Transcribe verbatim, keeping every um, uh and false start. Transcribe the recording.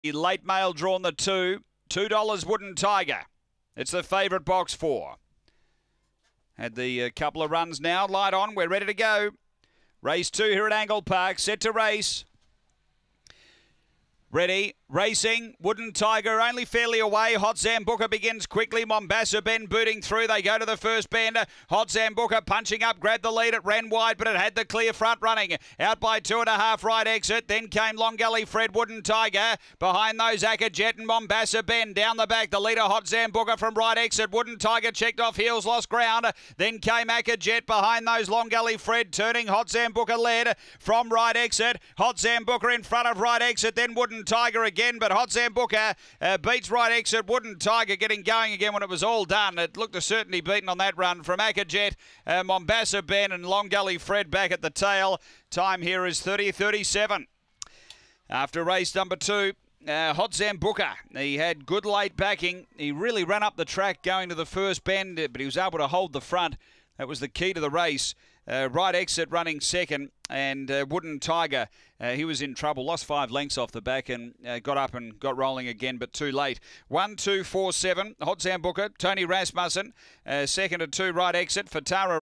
Late mail drawn the two. Two dollars Wooden Tiger. It's the favourite box four. Had the uh, couple of runs now. Light on. We're ready to go. Race two here at Angle Park. Set to race. Ready, racing, Wooden Tiger only fairly away. Hot Zambuca begins quickly. Mombasa Bend booting through. They go to the first bend. Hot Zambuca punching up, grabbed the lead. It ran wide, but it had the clear front running. Out by two and a half, right exit. Then came Long Gully Fred, Wooden Tiger. Behind those, Akajet and Mombasa Bend. Down the back, the leader, Hot Zambuca from right exit. Wooden Tiger checked off heels, lost ground. Then came Akajet behind those, Long Gully Fred turning. Hot Zambuca led from right exit. Hot Zambuca in front of right exit. Then Wooden Tiger again, but Hot Zambuca uh, beats right exit. Wooden Tiger getting going again when it was all done. It looked to certainly beaten on that run from Akajet, uh, Mombasa Ben and Long Gully Fred back at the tail. Time here is thirty thirty-seven. After race number two, uh, Hot Zambuca, he had good late backing. He really ran up the track going to the first bend, but he was able to hold the front. That was the key to the race. Uh, right exit running second, and uh, Wooden Tiger, uh, he was in trouble, lost five lengths off the back and uh, got up and got rolling again, but too late. One, two, four, seven, Hot Zambuca, Tony Rasmussen, uh, second and two, right exit for Tara.